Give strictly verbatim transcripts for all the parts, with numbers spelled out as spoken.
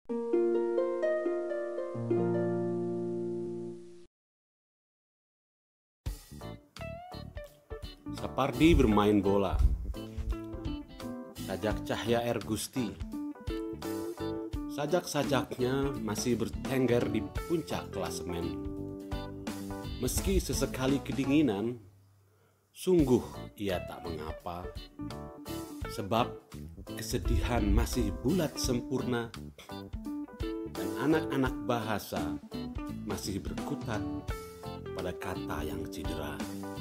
Sapardi bermain bola. Sajak Cahya R. Gusti. Sajak-sajaknya masih bertengger di puncak klasemen. Meski sesekali kedinginan, sungguh ia tak mengapa. Sebab kesedihan masih bulat sempurna dan anak-anak bahasa masih berkutat pada kata yang cedera.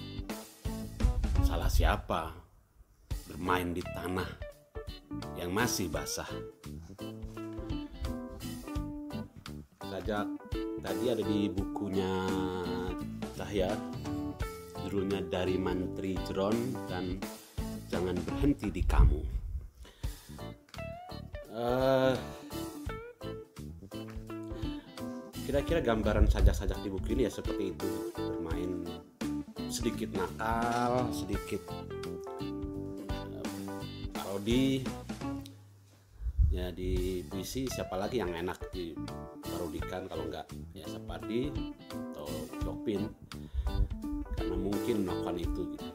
Salah siapa bermain di tanah yang masih basah? Sajak tadi ada di bukunya Cahya, judulnya Dari Mantri Jeron dan Jangan Berhenti di Kamu. Uh, kira-kira gambaran sajak-sajak di buku ini ya seperti itu, bermain sedikit nakal, sedikit uh, parodi. Ya di puisi siapa lagi yang enak diparodikan kalau enggak ya Sapardi atau Jokpin, karena mungkin melakukan itu gitu.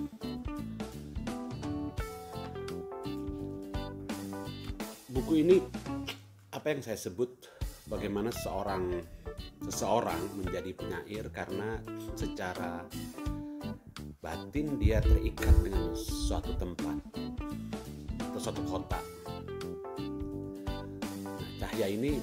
Buku ini apa yang saya sebut bagaimana seorang seseorang menjadi penyair karena secara batin dia terikat dengan suatu tempat atau suatu kota. Nah, Cahya ini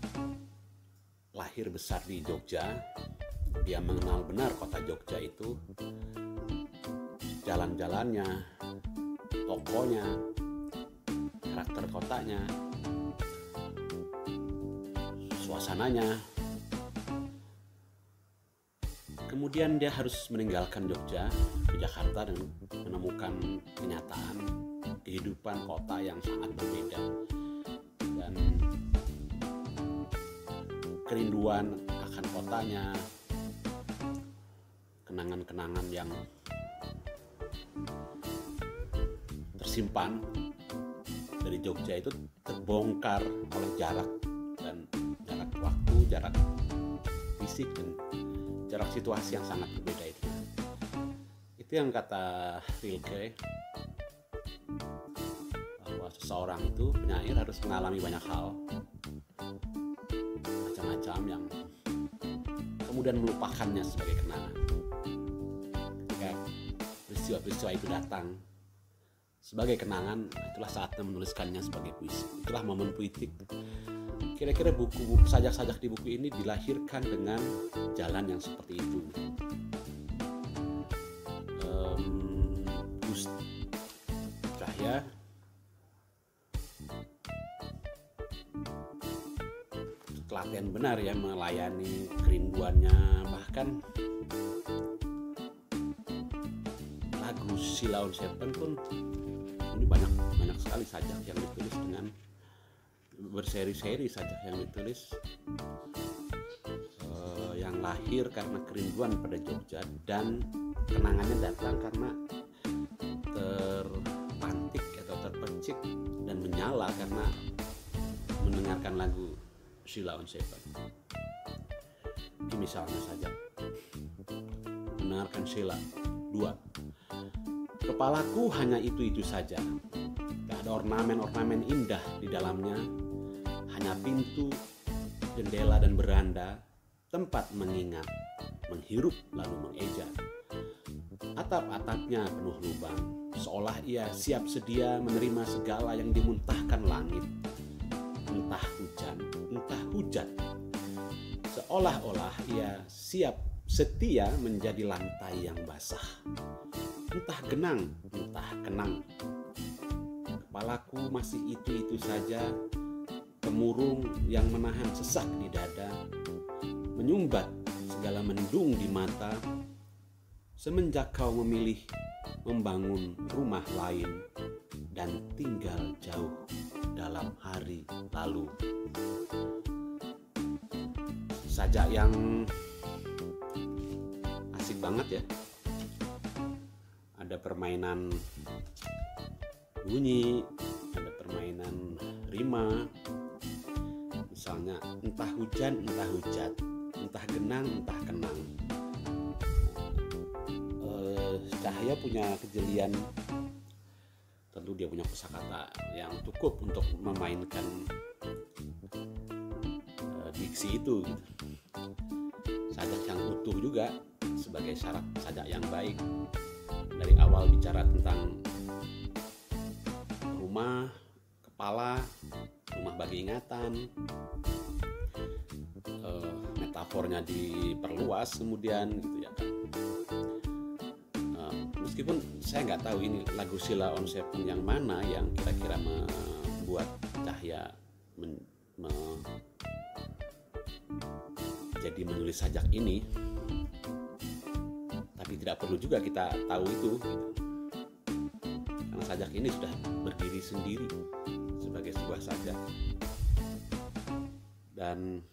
lahir besar di Jogja. Dia mengenal benar kota Jogja itu, jalan-jalannya, tokonya, karakter kotanya, suasananya. Kemudian dia harus meninggalkan Jogja ke Jakarta dan menemukan kenyataan kehidupan kota yang sangat berbeda, dan kerinduan akan kotanya, kenangan-kenangan yang tersimpan dari Jogja itu terbongkar oleh jarak dan jarak waktu, jarak fisik dan jarak situasi yang sangat berbeda itu. Itu yang kata Rilke, bahwa seseorang itu penyair harus mengalami banyak hal, macam-macam yang kemudian melupakannya sebagai kenangan. Ketika peristiwa-peristiwa itu datang sebagai kenangan, itulah saatnya menuliskannya sebagai puisi. Itulah momen puitik. Kira-kira buku-buku sajak-sajak di buku ini dilahirkan dengan jalan yang seperti itu. Um, Gus Cahya telaten benar ya melayani kerinduannya, bahkan lagu Sheila on Seven pun ini banyak banyak sekali sajak yang ditulis dengan berseri-seri, sajak yang ditulis uh, yang lahir karena kerinduan pada Jogja dan kenangannya datang karena terpantik atau terpercik dan menyala karena mendengarkan lagu Sheila on Seven. Ini misalnya saja mendengarkan Sheila dua. Kepalaku hanya itu-itu saja. Gak ada ornamen-ornamen indah di dalamnya. Hanya pintu, jendela dan beranda, tempat mengingat, menghirup lalu mengeja. Atap-atapnya penuh lubang, seolah ia siap sedia menerima segala yang dimuntahkan langit. Entah hujan, entah hujat. Seolah-olah ia siap setia menjadi lantai yang basah. Entah genang, entah kenang. Kepalaku masih itu-itu saja, temurung yang menahan sesak di dada, menyumbat segala mendung di mata. Semenjak kau memilih membangun rumah lain dan tinggal jauh dalam hari lalu. Sajak yang asik banget ya. Ada permainan bunyi, ada permainan rima, misalnya entah hujan entah hujat, entah genang entah kenang. Eh, cahaya punya kejelian, tentu dia punya kosakata yang cukup untuk memainkan eh, diksi itu gitu. Sajak yang utuh juga sebagai syarat sajak yang baik. Dari awal bicara tentang rumah, kepala, rumah bagi ingatan, eh, metafornya diperluas kemudian gitu ya kan. Eh, meskipun saya nggak tahu ini lagu Sheila on Seven yang mana yang kira-kira membuat Cahya men, me, jadi menulis sajak ini, tapi tidak perlu juga kita tahu itu gitu. Karena sajak ini sudah berdiri sendiri sebagai sebuah sajak dan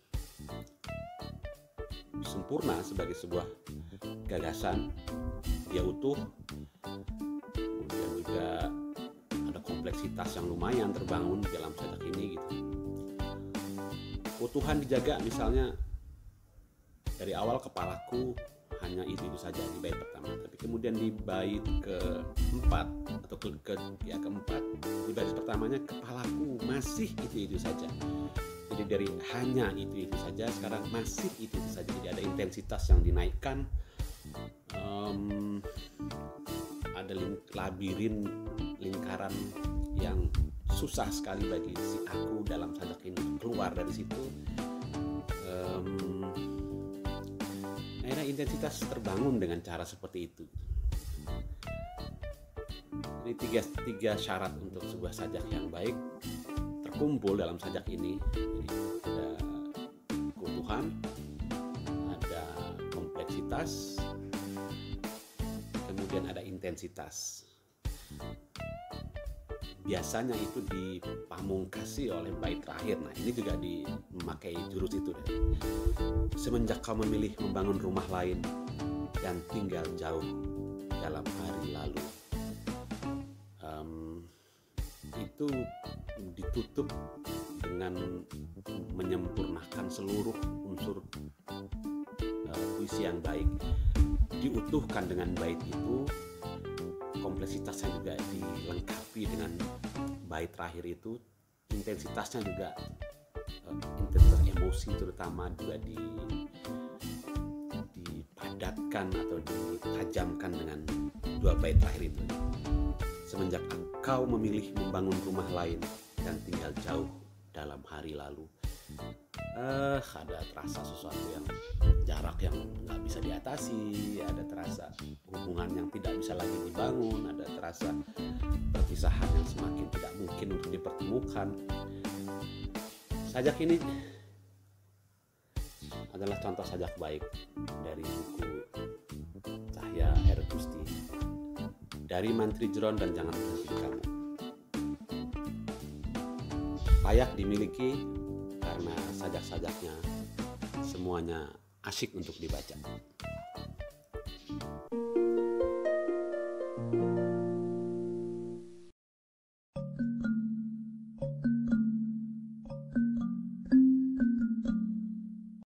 sempurna sebagai sebuah gagasan. Dia utuh, kemudian juga ada kompleksitas yang lumayan terbangun dalam sajak ini gitu. Utuhan dijaga, misalnya dari awal kepalaku hanya itu itu saja di bait pertama, tapi kemudian di bait keempat atau ke, ke ya keempat, di bait pertamanya kepalaku masih itu itu saja. Jadi dari hanya itu itu saja sekarang masih itu itu saja. Jadi ada intensitas yang dinaikkan, um, ada ling, labirin lingkaran yang susah sekali bagi si aku dalam sajak ini keluar dari situ. Um, akhirnya intensitas terbangun dengan cara seperti itu. Ini tiga, tiga syarat untuk sebuah sajak yang baik terkumpul dalam sajak ini. Jadi ada keutuhan, ada kompleksitas, kemudian ada intensitas. Biasanya itu dipamungkasi oleh bait terakhir. Nah ini juga di, memakai jurus itu deh. Semenjak kau memilih membangun rumah lain dan tinggal jauh dalam hari lalu. Um, itu ditutup dengan menyempurnakan seluruh unsur uh, puisi yang baik. Diutuhkan dengan bait itu, kompleksitasnya juga dilengkapi dengan bait terakhir itu, intensitasnya juga uh, intensitas emosi terutama juga di, dipadatkan atau ditajamkan dengan dua bait terakhir itu. Semenjak engkau memilih membangun rumah lain dan tinggal jauh dalam hari lalu. Eh, ada terasa sesuatu yang jarak yang nggak bisa diatasi, ada terasa hubungan yang tidak bisa lagi dibangun, ada terasa perpisahan yang semakin tidak mungkin untuk dipertemukan. Sajak ini adalah contoh sajak baik dari buku Cahya R. Gusti, Dari Mantri Jeron dan Jangan Berhenti di Kamu. Layak dimiliki karena sajak-sajaknya semuanya asyik untuk dibaca.